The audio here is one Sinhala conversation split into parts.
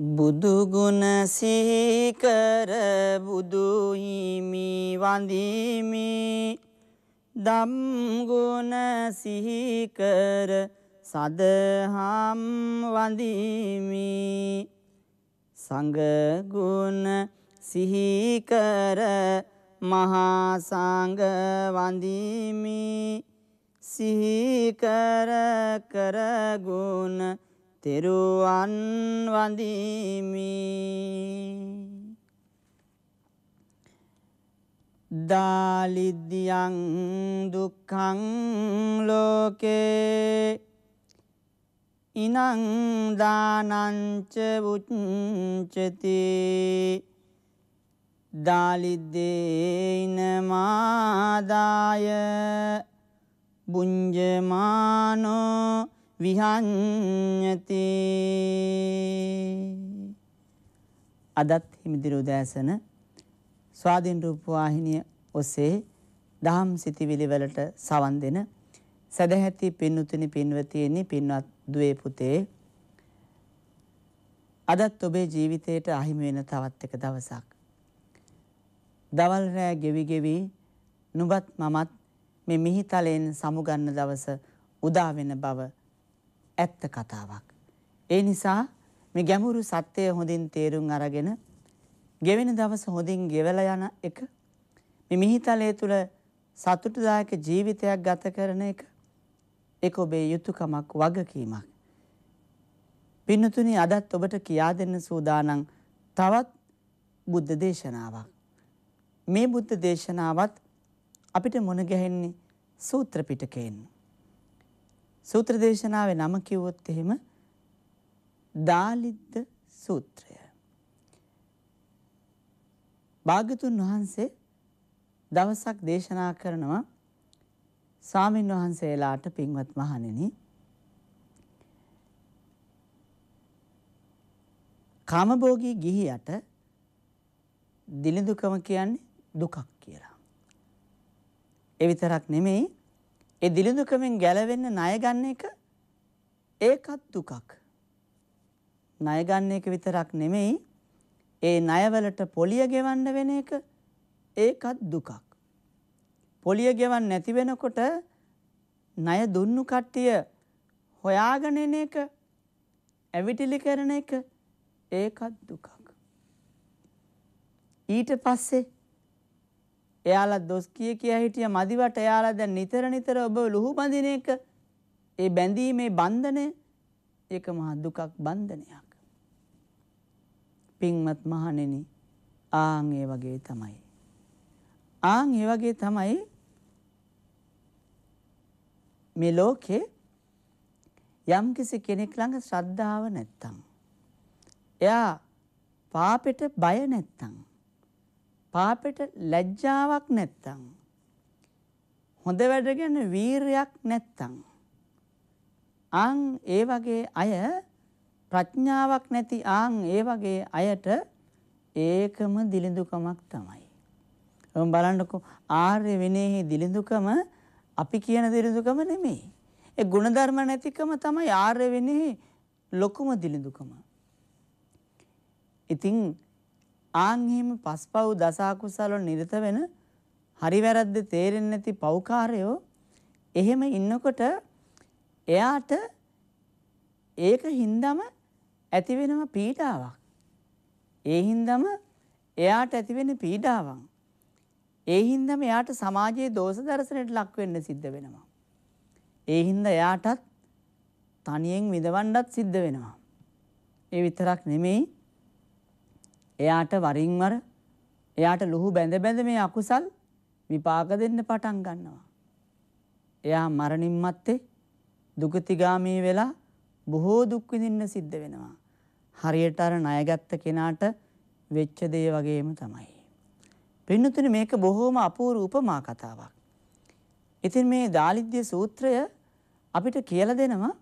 බුදු ගුණ සිහි කර බුදු හිමි වඳිමි ධම් ගුණ සිහි කර සදහම් වඳිමි සංඝ ගුණ සිහි කර මහා සංඝ වඳිමි සිහි කර කර ගුණ තෙරුවන් වඳිමි දාලිද්‍යං දුක්ඛං ලෝකේ ඉනං දානංච උච්චති දාලිද්දේන මාදාය බුඤ්ජමානෝ විහඤ්ඤති අදත් හිමිදිරි උදෑසන ස්වාධීන රූප වාහිනිය ඔස්සේ දහම් සිතිවිලි වලට සවන් දෙන සදැහැති පින්තුනි පින්වතියනි පින්වත් දුවේ පුතේ අදත් ඔබේ ජීවිතයට අහිමි වෙන තවත් එක දවසක් දවල් රෑ ගෙවි ගෙවි නුඹත් මමත් මේ මිහිතලෙන් සමුගන්න දවස උදා වෙන බව ඇත්ත කතාවක්. ඒ නිසා මේ ගැඹුරු සත්‍යය හොඳින් තේරුම් අරගෙන ගෙවෙන දවස හොඳින් ගෙවලා යන එක මේ මිහිතලයේ තුල සතුටුදායක ජීවිතයක් ගත කරන එක ඒක ඔබේ යුතුයකමක් වගකීමක්. පින්තුනි අදත් ඔබට කියා දෙන්න සූදානම් තවත් බුද්ධ දේශනාවක්. මේ බුද්ධ දේශනාවත් අපිට මුණ ගැහෙන්නේ සූත්‍ර පිටකයෙන්. සූත්‍ර දේශනාවේ නම කිව්වොත් එහෙම දාලිද්ද සූත්‍රය. භාග්‍යතුන් වහන්සේ දවසක් දේශනා කරනවා ස්වාමින් වහන්සේලාට පින්වත් මහණෙනි කාමභෝගී ගිහියට දිලිඳුකම කියන්නේ දුකක් කියලා. ඒ විතරක් නෙමෙයි ඒ දිලිඳුකමෙන් ගැලවෙන්න ණය ගන්න එක ඒකත් දුකක්. ණය ගන්න එක විතරක් නෙමෙයි ඒ ණයවලට පොලිය ගෙවන්න වෙන එක ඒකත් දුකක්. පොලිය ගෙවන්න නැති වෙනකොට ණය දුන්නු කට්ටිය හොයාගෙන එන එක ඇවිටිලි කරන එක ඒකත් දුකක්. ඊට පස්සේ එයාලා දොස් කිය හිටිය මදිවට එයාලා දැන් නිතර ඔබ ලුහු බඳින එක ඒ බැඳීමේ බන්ධනය ඒක මහා දුකක් බන්ධනයක්. පින්වත් මහණෙනි ආන් ඒ වගේ තමයි. ආන් ඒ වගේ තමයි මේ ලෝකේ යම්කිසි කෙනෙක් ළඟ ශ්‍රද්ධාව නැත්තම් එයා පාපෙට බය නැත්තම් පාපෙට ලැජ්ජාවක් නැත්තම් හොඳ වැඩ ගැන වීරයක් නැත්තම් ආන් ඒ වගේ අය ප්‍රඥාවක් නැති ආන් ඒ වගේ අයට ඒකම දිලිඳුකමක් තමයි. ඔබ බලන්නකෝ ආර්ය විනයෙහි දිලිඳුකම අපි කියන දිලිඳුකම නෙමෙයි. ඒ ගුණධර්ම නැතිකම තමයි ආර්ය විනයෙහි ලොකුම දිලිඳුකම. ඉතින් ආන් එහෙම පස්පව් දස අකුසල නිරත වෙන හරි වැරද්ද තේරෙන්නේ නැති පව්කාරයෝ එහෙම ඉන්නකොට එයාට ඒක හින්දාම ඇති වෙනම පීඩාවක්. ඒ හින්දාම එයාට ඇති වෙන පීඩාවක්. ඒ හින්දාම එයාට සමාජයේ දෝෂ දර්ශනයට ලක් වෙන්න සිද්ධ වෙනවා. ඒ හින්දා එයාටත් තනියෙන් විඳවන්නත් සිද්ධ වෙනවා. ඒ විතරක් නෙමෙයි එයාට වරින් වර එයාට ලුහු බැඳ බැඳ මේ අකුසල් විපාක දෙන්න පටන් ගන්නවා. එයා මරණින් මත්තේ දුගතිගාමී වෙලා බොහෝ දුක් විඳින්න සිද්ධ වෙනවා. හරියට අර ණයගත්ත කෙනාට වෙච්ච දේ වගේම තමයි. පින්නතුනි මේක බොහෝම අපූර්ව උපමා කතාවක්. ඉතින් මේ දාලිද්‍ය සූත්‍රය අපිට කියලා දෙනවා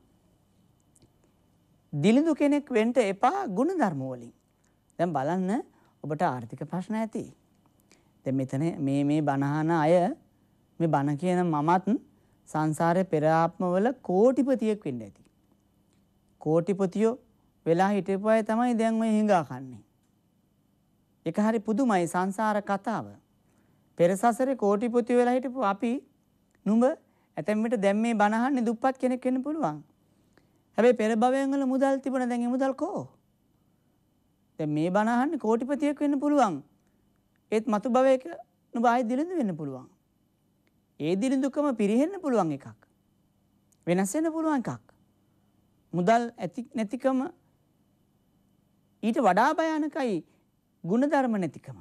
දිලිඳු කෙනෙක් වෙන්න එපා ගුණධර්ම වලින්. දැන් බලන්න ඔබට ආර්ථික ප්‍රශ්න ඇති. දැන් මෙතන මේ බණහන අය මේ බණ කියන මමත් සංසාරේ පෙර ආත්මවල කෝටිපතියෙක් වෙන්න ඇති. කෝටිපතියෝ වෙලා හිටපු අය තමයි දැන් ඔය හිඟා කන්නේ. ඒක හරි පුදුමයි සංසාර කතාව. පෙර සසරේ කෝටිපති වෙලා හිටපු අපි නුඹ ඇතැම් විට දැන් මේ බණ අහන්නේ දුප්පත් කෙනෙක් වෙන්න පුළුවන්. හැබැයි පෙර භවයන් වල මුදල් තිබුණා දැන් ඒ මුදල් කෝ? දැන් මේ බණ අහන්නේ කෝටිපතියෙක් වෙන්න පුළුවන්. ඒත් මතු භවයක නුඹ ආයෙ දිලිඳු වෙන්න පුළුවන්. ඒ දිලිඳුකම පිරෙහෙන්න පුළුවන් එකක්. වෙනස් වෙන්න පුළුවන් එකක්. මුදල් ඇති නැතිකම ඊට වඩා භයානකයි ගුණධර්ම නැතිකම.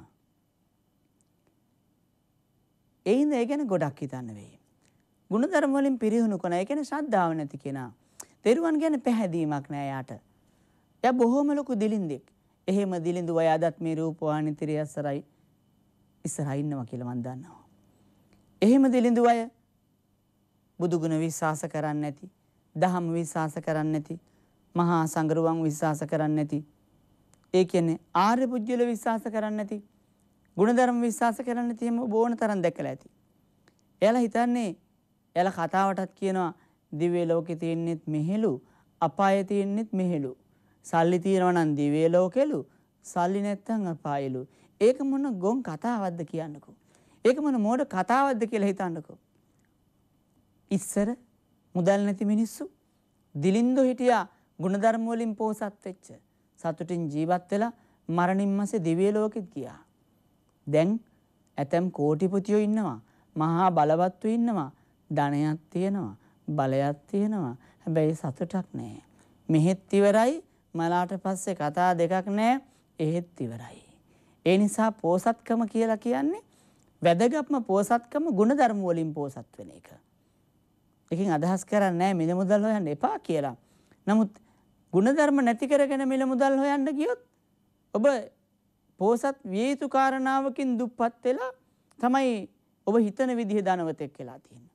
ඒින්ද ඒ ගැන ගොඩක් හිතන්න වෙයි. ගුණධර්ම වලින් පිරිහුණු කෙනා, ඒ කියන්නේ ශ්‍රද්ධාව නැති කෙනා. තෙරුවන් ගැන පැහැදීමක් නෑ යාට. එයා බොහොම ලොකු දිලින්දෙක්. එහෙම දිලිඳු අය අදත් මේ රූපවාහිනී තිරය අසරයි ඉස්සරහා ඉන්නවා කියලා මම දන්නවා. එහෙම දිලිඳු අය බුදුගුණ විශ්වාස කරන්නේ නැති, දහම විශ්වාස කරන්නේ නැති, මහා සංගරුවන් විශ්වාස කරන්නේ නැති. ඒ කියන්නේ ආර්ය පුජ්‍යල විශ්වාස කරන්නේ නැති, ගුණධර්ම විශ්වාස කරන්නේ නැති හැම බොන තරම් දැකලා ඇති. එයාලා හිතන්නේ, එයාලා කතාවටත් කියනවා දිව්‍ය ලෝකේ තියෙන්නෙත් මෙහෙලු, අපායේ තියෙන්නෙත් මෙහෙලු. සල්ලි තියනවා නම් දිව්‍ය ලෝකෙලු, සල්ලි නැත්තම් අපායෙලු. ඒක මොන ගොන් කතාවක්ද කියන්නකෝ. ඒක මොන මෝඩ කතාවක්ද කියලා හිතන්නකෝ. ඉස්සර මුදල් නැති මිනිස්සු දිලින්දෝ හිටියා ගුණධර්ම වලින් පෝසත් වෙච්ච. සතුටින් ජීවත් වෙලා මරණින් මසේ දිව්‍ය ලෝකෙත් ගියා. දැන් ඇතම් කෝටිපතියෝ ඉන්නවා, මහා බලවත්තු ඉන්නවා, ධනයක් තියෙනවා, බලයක් තියෙනවා. හැබැයි සතුටක් නැහැ. මෙහෙත් ඉවරයි, මලාට පස්සේ කතා දෙකක් නැහැ, එහෙත් ඉවරයි. ඒ නිසා පෝසත්කම කියලා කියන්නේ වැදගත්ම පෝසත්කම ගුණධර්ම වලින් පෝසත් වෙන එක. එකකින් අදහස් කරන්නේ නැහැ මිල මුදල් හොයන්න එපා කියලා. නමුත් ගුණධර්ම නැති කරගෙන මිල මුදල් හොයන්න ගියොත් ඔබ පෝසත් විය යුතු කාරණාවකින් දුප්පත් වෙලා තමයි ඔබ හිතන විදිහේ ධනවතෙක් වෙලා තියෙන්නේ.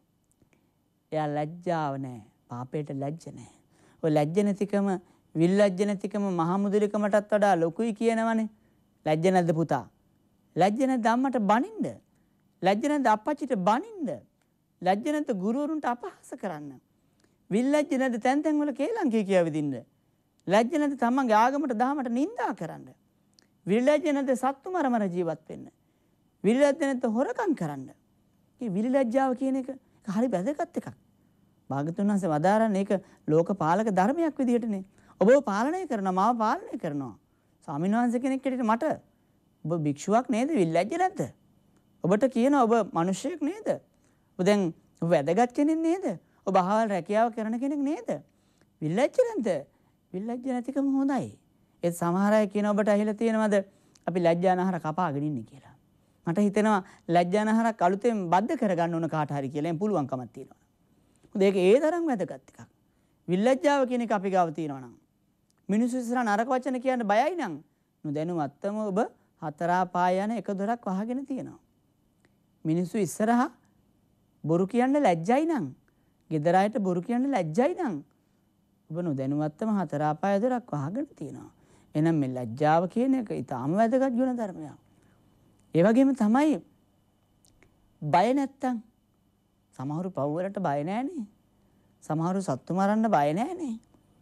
එයා ලැජ්ජාව නැහැ, පාපයට ලැජ්ජ නැහැ. ඔය ලැජ්ජ නැතිකම, විල්ලැජ්ජ නැතිකම මහා මුදලිකමටත් වඩා ලොකුයි කියනවනේ. ලැජ්ජ නැද්ද පුතා? ලැජ්ජ නැද්ද අම්මට බනින්න? ලැජ්ජ නැද්ද අප්පච්චිට බනින්න? ලැජ්ජ නැද්ද ගුරුවරුන්ට අපහාස කරන්න? විල්ලැජ්ජ නැද්ද තැන් තැන් වල කේලම් කිය විදින්න? ලැජ්ජ නැද්ද තමන්ගේ ආගමට දහමට නිඳා කරන්න? විල්ලැජ්ජ නැද්ද සත්තු මරමර ජීවත් වෙන්න? විල්ලැජ්ජ නැද්ද හොරකම් කරන්න? මේ විල්ලැජ්ජාව කියන එක හරි වැදගත් එකක්. භාගතුන් වහන්සේ වදාරන්නේ ඒක ලෝකපාලක ධර්මයක් විදිහටනේ. ඔබව පාලනය කරනවා, මාව පාලනය කරනවා. ස්වාමීන් වහන්සේ කෙනෙක් හැටියට මට ඔබ භික්ෂුවක් නේද? විල්ලැජ්ජ නැද්ද? ඔබට කියනවා ඔබ මිනිසෙක් නේද? ඔබ දැන් වැදගත් කෙනෙක් නේද? ඔබ අහවල් රැකියාව කරන කෙනෙක් නේද? විල්ලැජ්ජ නැද්ද? විල්ලැජ්ජ නැතිකම හොඳයි. ඒ සමහර අය කියන ඔබට ඇහිලා තියෙනවද අපි ලැජ්ජානහර කපාගෙන ඉන්නේ කියලා. මට හිතෙනවා ලැජ්ජානහරක් අලුතෙන් බද්ධ කරගන්න ඕන කාට හරි කියලා. එම් පුළුවන්කමක් තියෙනවා. මොකද ඒක ඒ තරම් වැදගත් එකක්. විල්ලැජ්ජාව කියන එක අපි ගාව තියෙනවා නම් මිනිස්සු ඉස්සරහ නරක වචන කියන්න බයයි නම් නොදැනුවත්වම ඔබ හතරා පාය යන එක දොරක් වහගෙන තියෙනවා. මිනිස්සු ඉස්සරහා බොරු කියන්න ලැජ්ජයි නම්, ගෙදර අයට බොරු කියන්න ලැජ්ජයි නම් ඔබ නොදැනුවත්වම හතරා පාය දොරක් වහගෙන තියෙනවා. එහෙනම් මේ ලැජ්ජාව කියන එක ඊටාම වැදගත් ගුණ ධර්මයක්. ඒ වගේම තමයි බය නැත්තම් සමහරු පව් වලට බය නැහනේ. සමහරු සත්තු මරන්න බය නැහනේ.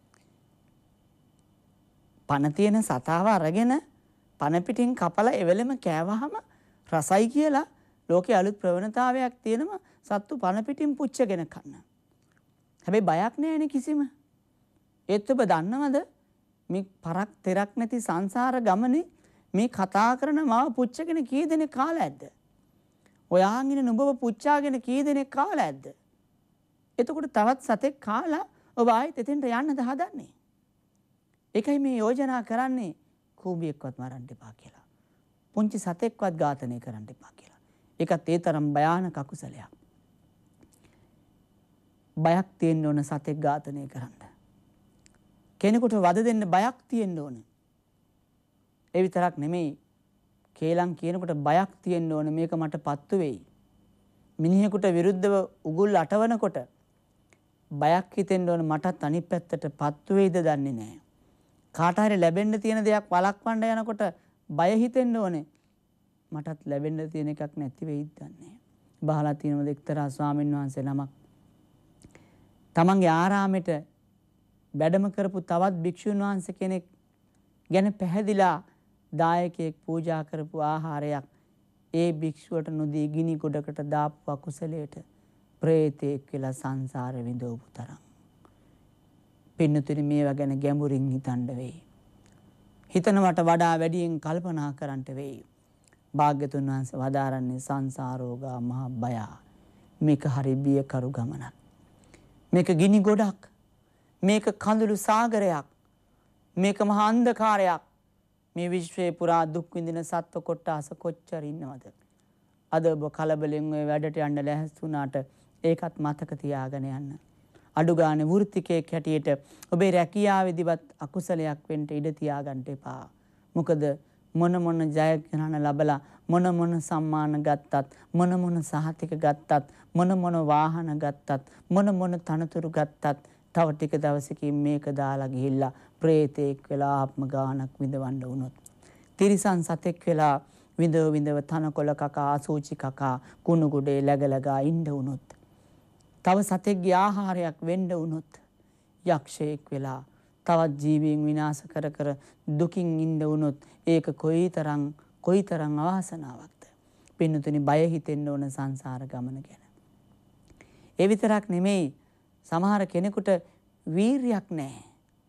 පණ තියෙන සතාව අරගෙන පණ පිටින් කපලා එවෙලෙම කෑවහම රසයි කියලා ලෝකේ අලුත් ප්‍රවණතාවයක් තියෙනවා සත්තු පණ පිටින් පුච්චගෙන කන්න. හැබැයි බයක් නැහැනේ කිසිම. ඒත් ඔබ දන්නවද මේ පරක් තෙරක් නැති සංසාර ගමනේ මේ කතා කරන මාව පුච්චගෙන කී දෙනෙක් කාලා ඇද්ද? ඔයාන් ඉන්න නුඹව පුච්චාගෙන කී දෙනෙක් කාලා ඇද්ද? එතකොට තවත් සතෙක් කාලා ඔබ ආයෙත් එතෙන්ට යන්නද හදන්නේ? ඒකයි මේ යෝජනා කරන්නේ කූඹියෙක්වත් මරන්න එපා කියලා. පුංචි සතෙක්වත් ඝාතනය කරන්න එපා කියලා. ඒකත් ඒ තරම් භයානක අකුසලයක්. බයක් තියෙන්න ඕන සතෙක් ඝාතනය කරන්න. කෙනෙකුට වද දෙන්න බයක් තියෙන්න ඕන. ඒ විතරක් නෙමෙයි. කේලම් කියනකොට බයක් තියෙන්න ඕන මේක මට පත්තු වෙයි. මිනිහෙකුට විරුද්ධව උගුල් අටවනකොට බයක් හිතෙන්න ඕන මටත් අනිත් පැත්තට පත්තු වෙයිද දන්නේ නැහැ. කාට හරි ලැබෙන්න තියෙන දෙයක් වළක්වන්න යනකොට බය හිතෙන්න ඕනේ. මටත් ලැබෙන්න තියෙන එකක් නැති වෙයිද දන්නේ. බහලා තියෙනවද එක්තරා ස්වාමීන් වහන්සේ නමක් තමන්ගේ ආරාමෙට වැඩම කරපු තවත් භික්ෂුන් වහන්සේ කෙනෙක් ගැන පැහැදිලා දායකයෙක් පූජා කරපු ආහාරයක් ඒ භික්ෂුවට නොදී ගිනි ගොඩකට දාපු අකුසලයට ප්‍රේතෙක් වෙලා සංසාර විඳවපු තරම්. පින්නතුනි මේවා ගැන ගැඹුරින් හිතන්න වෙයි. හිතනවට වඩා වැඩියෙන් කල්පනා කරන්නට වෙයි. භාග්‍යතුන් වහන්සේ වදාරන්නේ සංසාරෝගා මහ බය. මේක හරි බියකරු ගමනක්. මේක ගිනි ගොඩක්. මේක කඳුළු සාගරයක්. මේක මහා අන්ධකාරයක්. මේ විශ්වයේ පුරා දුක් විඳින සත්ව කොට්ටාස කොච්චර ඉන්නවද? අද ඔබ කලබලෙන් ඔය වැඩට යන්න ලැහැස්ති වුණාට ඒකත් මතක තියාගෙන යන්න. අඩු ගානේ වෘත්තිකයෙක් හැටියට ඔබේ රැකියාවේදීවත් අකුසලයක් වෙන්න ඉඩ තියාගන්න එපා. මොකද මොන ජයග්‍රහණ ලැබලා මොන සම්මාන ගත්තත් මොන සහතික ගත්තත් මොන වාහන ගත්තත් මොන තනතුරු ගත්තත් තව ටික දවසකින් මේක දාලා ගිහිල්ලා ප්‍රේතෙක් වෙලා ආත්ම ගානක් විඳවන්න වුණොත්, තිරිසන් සතෙක් වෙලා විඳව තනකොළ කකා අසූචි කකා කුණු ගුඩේ läගලගා ඉන්න වුණොත්, තව සතෙක්ගේ ආහාරයක් වෙන්න වුණොත්, යක්ෂයෙක් වෙලා තවත් ජීවීන් විනාශ කර දුකින් ඉන්න වුණොත් ඒක කොයිතරම් අවාසනාවක්ද? පින්නතුනි බය හිතෙන්න ඕන සංසාර ගමන ගැන. ඒ විතරක් නෙමෙයි, සමහර කෙනෙකුට වීරියක් නැහැ.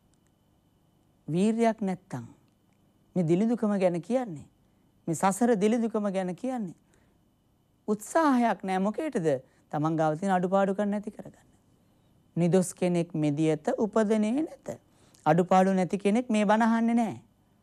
වීරියක් නැත්තම් මේ දිලිඳුකම ගැන කියන්නේ, මේ සසර දිලිඳුකම ගැන කියන්නේ උත්සාහයක් නැහැ. මොකේද? තමන් ගාව තියෙන අඩුපාඩුකම් නැති කරගන්න. නිදොස් කෙනෙක් මෙදියත උපදනේ නැත. අඩුපාඩු නැති කෙනෙක් මේ බණ අහන්නේ නැහැ.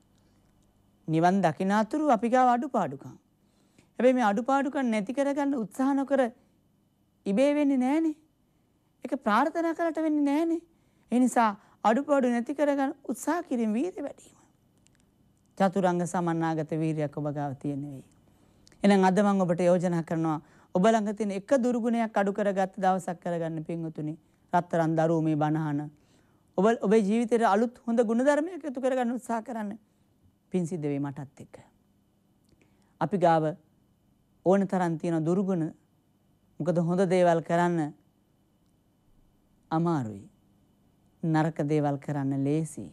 නිවන් දකිනාතුරු අපි ගාව අඩුපාඩුකම්. හැබැයි මේ අඩුපාඩුකම් නැති කරගන්න උත්සාහ නොකර ඉබේ වෙන්නේ නැහනේ. ඒක ප්‍රාර්ථනා කරලා වෙන්නේ නැහනේ. ඒ නිසා අඩුපාඩු නැති කරගන්න උත්සාහ කිරීම වීර්ය වැඩි වීම. චතුරංග සමන්නාගත වීර්යයක් ඔබ ගාව තියෙන වෙයි. එහෙනම් අද මම ඔබට යෝජනා කරනවා, ඔබ ළඟ තියෙන එක දුර්ගුණයක් අඩු කරගත්ත දවසක් කරගන්න පින්වතුනි. රත්තරන් දරුවෝ මේ බණහන ඔබේ ජීවිතේට අලුත් හොඳ ගුණධර්මයක් එකතු කරගන්න උත්සාහ කරන්න. පින් සිද්ධ වෙයි මටත් එක්ක. අපි ගාව ඕන තරම් තියෙන දුර්ගුණ. මොකද හොඳ දේවල් කරන්න අමාරුයි. නරක දේවල් කරන්න ලේසි.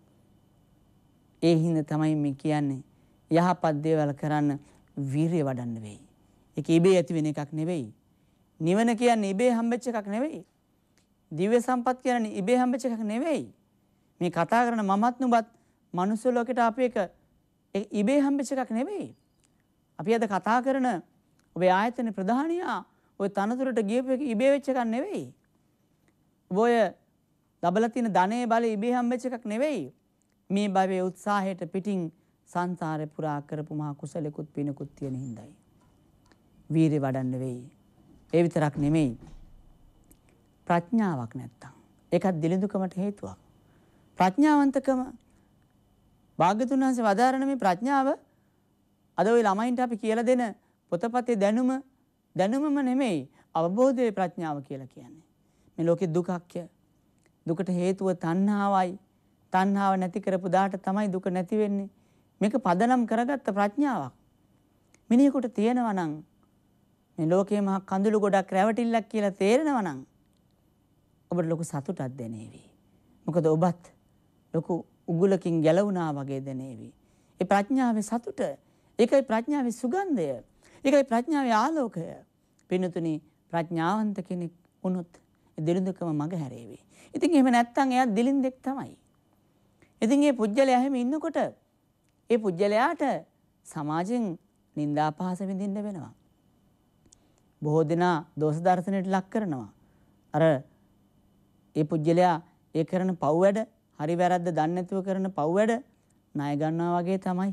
ඒ හින්දා තමයි මේ කියන්නේ යහපත් දේවල් කරන්න වීරිය වඩන්න වෙයි. ඒක ඉබේ ඇති වෙන එකක් නෙවෙයි. නිවන කියන්නේ ඉබේ හම්බෙච්ච එකක් නෙවෙයි. දිව්‍ය සම්පත් කියන්නේ ඉබේ හම්බෙච්ච එකක් නෙවෙයි. මේ කතා කරන මමත් නුඹත් මනුස්ස ලෝකෙට අපි එක ඉබේ හම්බෙච්ච එකක් නෙවෙයි. අපි අද කතා කරන ඔබේ ආයතන ප්‍රධානියා ඔය තනතුරට ගියපු එක ඉබේ වෙච්ච එකක් නෙවෙයි. ඔය ලබලා තියෙන ධනෙ බලය ඉබේ හම්බෙච්ච එකක් නෙවෙයි. මේ භවයේ උත්සාහයට පිටින් සංසාරේ පුරා කරපු මහා කුසලෙකුත් පිනකුත් තියෙන හිඳයි. වීරිය වඩන්න වෙයි. ඒ විතරක් නෙමෙයි, ප්‍රඥාවක් නැත්තම් ඒකත් දිලිඳුකමට හේතුවක්. ප්‍රඥාවන්තකම භාග්‍යතුන් වහන්සේ වදාරන මේ ප්‍රඥාව අද ওই ළමයින්ට අපි කියලා දෙන පොතපතේ දැනුමම නෙමෙයි, අවබෝධයේ ප්‍රඥාව කියලා කියන්නේ. මේ ලෝකේ දුකක්ය. දුකට හේතුව තණ්හාවයි. තණ්හාව නැති කරපු දාට තමයි දුක නැති වෙන්නේ. මේක පදනම් කරගත්ත ප්‍රඥාවක්. මිනිහෙකුට තියෙනවා නම් මේ ලෝකයේ මහා කඳුළු ගොඩක් රැවටිල්ලක් කියලා තේරෙනවා නම් ඔබට ලොකු සතුටක් දැනේවි. මොකද ඔබත් ලොකු උගුලකින් ගැලවුණා වගේ දැනේවි. ඒ ප්‍රඥාවේ සතුට, ඒකයි ප්‍රඥාවේ සුගන්ධය, ඒකයි ප්‍රඥාවේ ආලෝකය. පින්නතුනි, ප්‍රඥාවන්ත කෙනෙක් වුණොත් ඒ දිලිඳුකම මග හැරේවි. ඉතින් එහෙම නැත්තම් එයා දිලිඳෙක් තමයි. ඉතින් මේ පුජ්‍යලයා එහෙම ඉන්නකොට ඒ පුජ්‍යලයාට සමාජයෙන් නිന്ദා අපහාස විඳින්න වෙනවා. බොහෝ දෙනා දෝෂ දර්ශනයට ලක් කරනවා. අර ඒ පුජ්‍යලයා ඒ කරන පව් වැඩ, හරි වැරද්ද දන්නේ නැතුව කරන පව් වැඩ ණය ගන්නවා වගේ තමයි.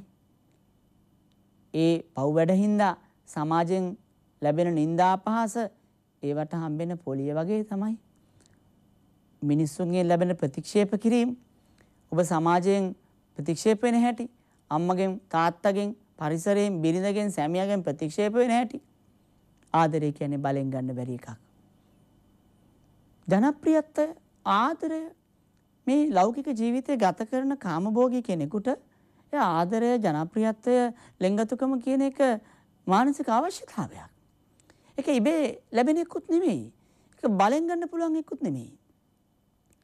ඒ පව් වැඩ හින්දා සමාජයෙන් ලැබෙන නිന്ദා අපහාස ඒවට හම්බෙන පොලිය වගේ තමයි. මිනිස්සුන්ගෙන් ලැබෙන ප්‍රතික්ෂේප කිරීම, ඔබ සමාජයෙන් ප්‍රතික්ෂේප වෙන හැටි, අම්මගෙන් තාත්තගෙන් පරිසරයෙන් බිරිඳගෙන් සැමියාගෙන් ප්‍රතික්ෂේප වෙන හැටි. ආදරය කියන්නේ බලෙන් ගන්න බැරි එකක්. ජනප්‍රියත්වය, ආදරය, මේ ලෞකික ජීවිතය ගත කරන කාමභෝගී කෙනෙකුට ඒ ආදරය, ජනප්‍රියත්වය, ලෙන්ගතුකම කියන එක මානසික අවශ්‍යතාවයක්. ඒක ඉබේ ලැබෙන එකකුත් නෙමෙයි. ඒක බලෙන් ගන්න පුළුවන් එකකුත් නෙමෙයි.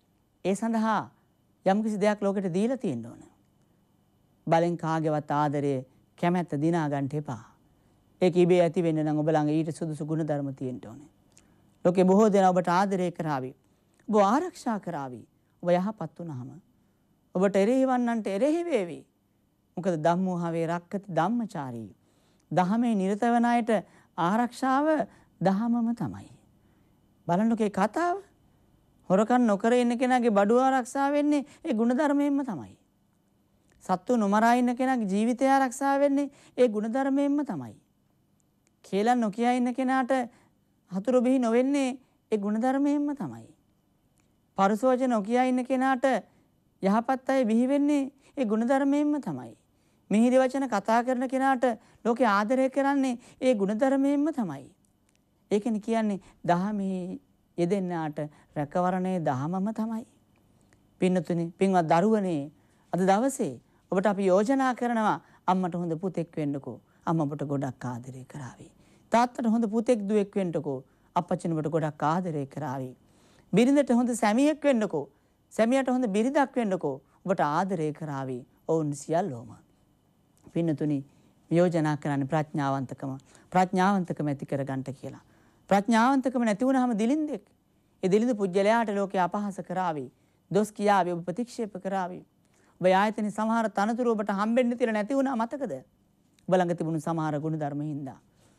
ඒ සඳහා යම්කිසි දෙයක් ලෝකෙට දීලා තියෙන්න ඕන. බලෙන් කාගේවත් ආදරය කැමැත්ත දිනා ගන්න එපා. ඒක ඉබේ ඇති වෙන්න නම් ඔබ ළඟ ඊට සුදුසු ගුණ ධර්ම තියෙන්න ඕනේ. ලෝකේ බොහෝ දෙනා ඔබට ආදරය කරાવી. ඔබ ආරක්ෂා කරાવી. ඔබ යහපත් වුණාම ඔබට එරෙහිවන්නන්ට එරෙහි වේවි. මොකද ධම්මෝහවේ රක්කති ධම්මචාරී. දහමේ නිරත වන අයට ආරක්ෂාව දහමම තමයි. බලන්නකේ කතාව. හොරකම් නොකර ඉන්න කෙනාගේ බඩුව ආරක්ෂා වෙන්නේ ඒ ගුණධර්මයෙන්ම තමයි. සත්තු නොමරා ඉන්න කෙනාගේ ජීවිතය ආරක්ෂා වෙන්නේ ඒ ගුණධර්මයෙන්ම තමයි. කියලා නොකිය ඉන්න කෙනාට හතුරු බිහි නොවෙන්නේ ඒ ගුණධර්මයෙන්ම තමයි. පරසෝචන නොකිය ඉන්න කෙනාට යහපත් අය බිහි වෙන්නේ ඒ ගුණධර්මයෙන්ම තමයි. මිහිරි වචන කතා කරන කෙනාට ලෝකේ ආදරය කරන්නේ ඒ ගුණධර්මයෙන්ම තමයි. ඒකනේ කියන්නේ දහමේ යෙදෙන්නාට රැකවරණේ දහමම තමයි. පින්නතුනි, පින්වත් දරුවනේ, අද දවසේ ඔබට අපි යෝජනා කරනවා අම්මට හොඳ පුතෙක් වෙන්නකෝ. අම්මා ඔබට ගොඩක් ආදරය කරાવી. තාත්තට හොඳ පුතෙක් දුවෙක් වෙන්නකෝ. අප්පච්චිට ඔබට ගොඩක් ආදරය කරાવી. බිරිඳට හොඳ සැමියෙක් වෙන්නකෝ. සැමියාට හොඳ බිරිඳක් වෙන්නකෝ. ඔබට ආදරය කරાવી. ඔවුන් සියල්ලෝම. පින්නතුනි, යෝජනා කරන්නේ ප්‍රඥාවන්තකම ඇති කරගන්න කියලා. ප්‍රඥාවන්තකම නැති වුනහම දිලින්දෙක්. ඒ දිලින්ද පුජ්‍යලයාට ලෝකේ අපහාස කරાવી. දොස් කියාවේ ඔබ ප්‍රතික්ෂේප කරાવી. ඔබ ආයතන සමහර තනතුරු ඔබට හම්බෙන්න තියලා නැති වුණා මතකද? ඔබ ළඟ තිබුණු සමහර ගුණ ධර්ම හින්දා.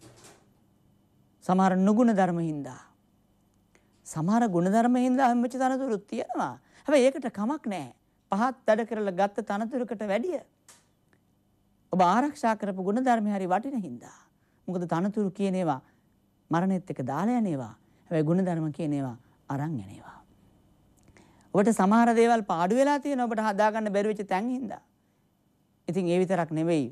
සමහර නුගුණ ධර්ම හින්දා. සමහර ගුණ ධර්ම හින්දා හම්බෙච්ච තනතුරුත් තියෙනවා. හැබැයි ඒකට කමක් නැහැ. පහත් වැඩ කරලා ගත්ත තනතුරකට වැඩිය ඔබ ආරක්ෂා කරපු ගුණ ධර්ම හරි වටින හින්දා. මොකද තනතුරු කියන ඒවා මරණෙත් එක්ක දාලා යන ඒවා. හැබැයි ගුණ ධර්ම කියන ඒවා අරන් යන ඒවා. ඔබට සමහර දේවල් පාඩු වෙලා තියෙනවා ඔබට හදාගන්න බැරි වෙච්ච තැන් හින්දා. ඉතින් ඒ විතරක් නෙවෙයි.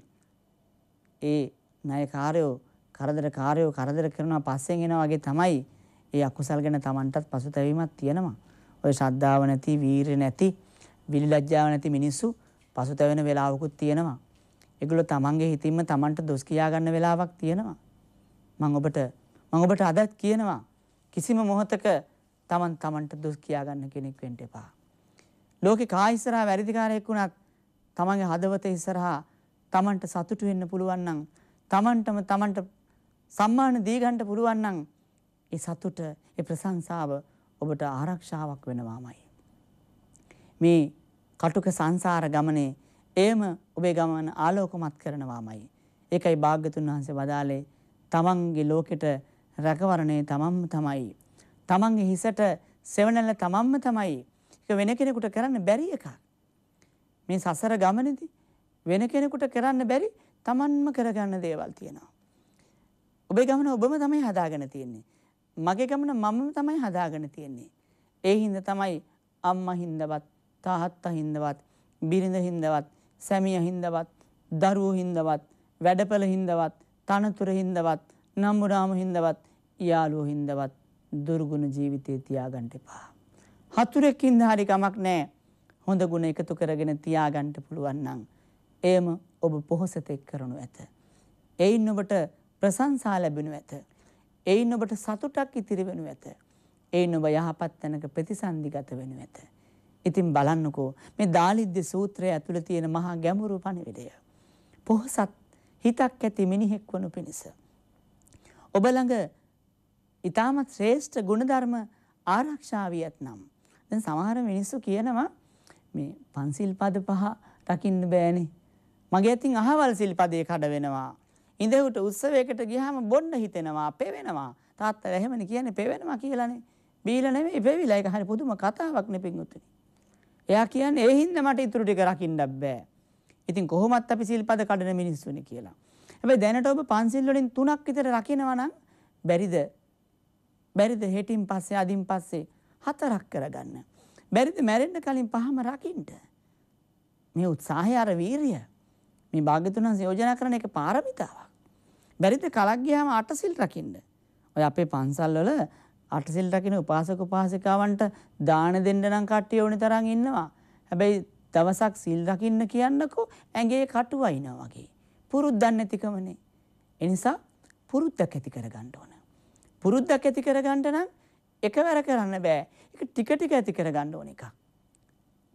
ඒ ණයකාරයෝ කරදර කරනවා පස්සෙන් එනවා වගේ තමයි ඒ අකුසල් ගැන Tamanටත් පසුතැවීමක් තියෙනවා. ඔය ශ්‍රද්ධාව නැති, වීරිය නැති, විලිලැජ්ජාව නැති මිනිස්සු පසුතැවෙන වෙලාවකුත් තියෙනවා. ඒගොල්ලෝ Tamanගේ හිතින්ම Tamanට දොස් කියා ගන්න වෙලාවක් තියෙනවා. මම ඔබට අදත් කියනවා කිසිම මොහොතක Tamanට දොස් කියා ගන්න කෙනෙක් වෙන්න එපා. ලෝකේ කා ඉස්සරහා වැරදිකාරයෙක් වුණත් Tamanගේ හදවත ඉස්සරහා Tamanට සතුටු වෙන්න පුළුවන් නම් Tamanට සම්මාන දී ගන්න පුළුවන් නම් ඒ සතුට, ඒ ප්‍රශංසාව ඔබට ආරක්ෂාවක් වෙනවාමයි. මේ කටුක සංසාර ගමනේ එයම ඔබේ ගමන ආලෝකමත් කරනවාමයි. ඒකයි භාග්‍යතුන් වහන්සේ වදාළේ තමන්ගේ ලෝකෙට රැකවරණේ තමන්ම තමයි. තමන්ගේ හිසට සෙවණැල්ල තමන්ම තමයි. ඒක වෙන කෙනෙකුට කරන්න බැරි එකක්. මේ සසර ගමනේදී වෙන කෙනෙකුට කරන්න බැරි තමන්ම කරගන්න දේවල් තියෙනවා. ඔබේ ගමන ඔබම තමයි හදාගෙන තියෙන්නේ. මගේ ගමන මමම තමයි හදාගෙන තියෙන්නේ. ඒ හින්දා තමයි අම්මා හින්දවත්, තාත්තා හින්දවත්, බිරිඳ හින්දවත්, සැමියා හින්දවත්, දරුවෝ හින්දවත්, වැඩපළ හින්දවත්, තනතුර හින්දවත්, නම්බුනාම හින්දවත්, යාළුවෝ හින්දවත් දුර්ගුණ ජීවිතේ තියාගන්න එපා. හතුරෙක් හින්දා හරි කමක් නැහැ. හොඳ ගුණ එකතු කරගෙන තියාගන්න පුළුවන් නම් එයම ඔබ පොහොසතෙක් කරනු ඇත. එයින් ඔබට ප්‍රශංසා ලැබෙනු ඇත. එයින් ඔබට සතුටක් ඉතිරි වෙනු ඇත. එයින් ඔබ යහපත් තැනක ප්‍රතිසන්දිගත වෙනු ඇත. ඉතින් බලන්නකෝ මේ දාලිද්‍ය සූත්‍රය ඇතුළේ තියෙන මහා ගැඹුරු පණිවිඩය. පොහොසත් හිතක් ඇති මිනිහෙක් වනු පිණිස ඔබ ළඟ ඊටමත් ශ්‍රේෂ්ඨ ගුණධර්ම ආරක්ෂා වියත්නම්. දැන් සමහර මිනිස්සු කියනවා මේ පන්සිල් පද 5 රකින්න බෑනේ. මගේ අතින් අහවල් සිල්පදේ කඩ වෙනවා. ඉඳහුට උත්සවයකට ගියාම බොන්න හිතෙනවා, පෙවෙනවා. තාත්තා එහෙමනේ කියන්නේ පෙවෙනවා කියලානේ. බීලා නෙමෙයි පෙවිලා. ඒක හරි පුදුම කතාවක් නේ පින්වතුනි. එයා කියන්නේ ඒ හින්දා මට ඉතුරු ටික රකින්න බෑ. ඉතින් කොහොමත් අපි සිල්පද කඩන මිනිස්සුනේ කියලා. හැබැයි දැනට ඔබ පන්සිල් වලින් 3ක් විතර රකින්නවා නම් බැරිද හෙටින් පස්සේ අදින් පස්සේ 4ක් කරගන්න. බැරිද මැරෙන්න කලින් 5ම රකින්න. මේ උත්සාහය අර වීරිය. මේ භාග්‍යතුන් වහන්සේ යෝජනා කරන එක පාරමිතාවක්. බැරිද කලක් ගියාම 8 සිල් රකින්න. ඔය අපේ පන්සල් වල 8 සිල් රකින්න උපාසක උපාසිකාවන්ට දාන දෙන්න නම් කට්ටිය ඕනි තරම් ඉන්නවා. හැබැයි දවසක් සිල් රකින්න කියන්නකෝ ඇඟේ කටු වයින්නවා වගේ. පුරුද්දක් නැතිකමනේ. ඒ නිසා පුරුද්දක් ඇති කරගන්න ඕන. පුරුද්දක් ඇති කරගන්න නම් එකවර කරන්න බෑ. ඒක ටික ටික ඇති කරගන්න ඕන එකක්.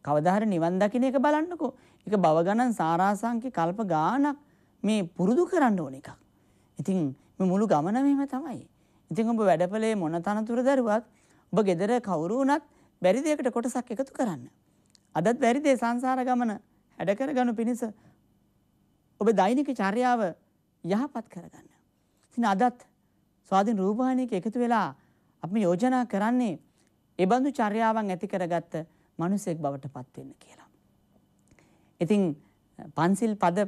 කවදා හරි නිවන් දකින්න එක බලන්නකෝ. ඒක භව ගණන් සාරාංශික කල්ප ගානක් මේ පුරුදු කරන්න ඕන එකක්. ඉතින් මේ මුළු ගමනම එහෙම තමයි. ඉතින් ඔබ වැඩපලේ මොන තනතුර දරුවත් ඔබ ගෙදර කවුරු වුණත් බැරි දෙයකට කොටසක් එකතු කරන්න. අදත් බැරි දේ සංසාර ගමන හැඩ කරගනු පිණිස ඔබ දෛනික චර්යාව යහපත් කරගන්න. ඉතින් අදත් ස්වාධීන රූපවාහිනියක එකතු වෙලා අපි යෝජනා කරන්නේ ඒ බඳු චර්යාවන් ඇති කරගත්ත මිනිසෙක් බවට පත් වෙන්න කියලා. ඉතින් පන්සිල් පද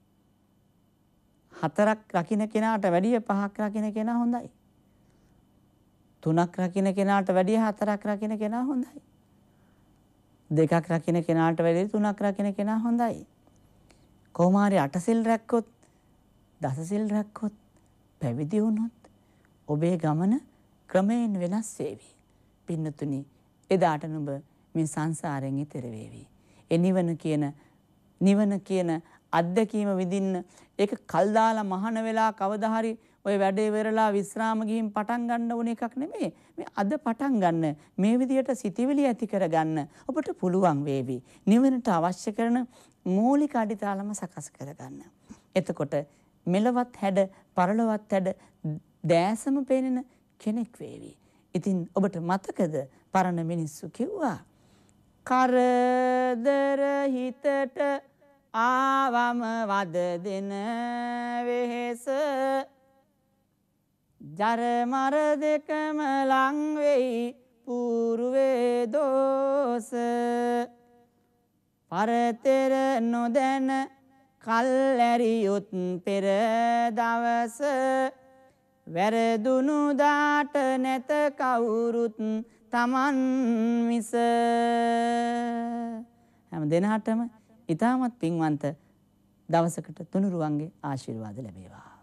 4ක් රකින්න කෙනාට වැඩිය 5ක් රකින්න කෙනා හොඳයි. 3ක් රකින්න කෙනාට වැඩිය 4ක් රකින්න කෙනා හොඳයි. 2ක් රකින්න කෙනාට වැඩිය 3ක් රකින්න කෙනා හොඳයි. කොහොම හරි 8 සිල් රැක්කොත්, දස සිල් රැක්කොත්, පැවිදි වුණොත් ඔබේ ගමන ක්‍රමයෙන් වෙනස් වේවි. පින්නතුනි, එදාට නුඹ මේ සංසාරයෙන් ඈතර වේවි. ඒ නිවන කියන අත්දැකීම විඳින්න ඒක කල් දාලා මහාන වෙලා කවදා හරි ඔය වැඩේ වෙරලා විශ්‍රාම ගිහින් පටන් ගන්න ඕන එකක් නෙමෙයි. මේ අද පටන් ගන්න මේ විදියට සිතිවිලි ඇති කරගන්න ඔබට පුළුවන් වේවි. නිවනට අවශ්‍ය කරන මූලික අඩිතාලම සකස් කරගන්න. එතකොට මෙලවත් හැඩ පරලොවත් හැඩ දැසම පේනෙන කෙනෙක් වේවි. ඉතින් ඔබට මතකද පරණ මිනිස්සු කිව්වා කරදර හිතට ආවම වද දෙන වෙහෙස ජර මර දෙකම ලං වෙයි పూర్වේ දෝස පරතර නොදැන කල් ඇරියොත් පෙර දවස වැරදුණු දාට නැත කවුරුත් තමන් මිස. හැම දිනකටම ඊටමත් පින්වන්ත දවසකට තුනුරුවන්ගේ ආශිර්වාද ලැබේවා.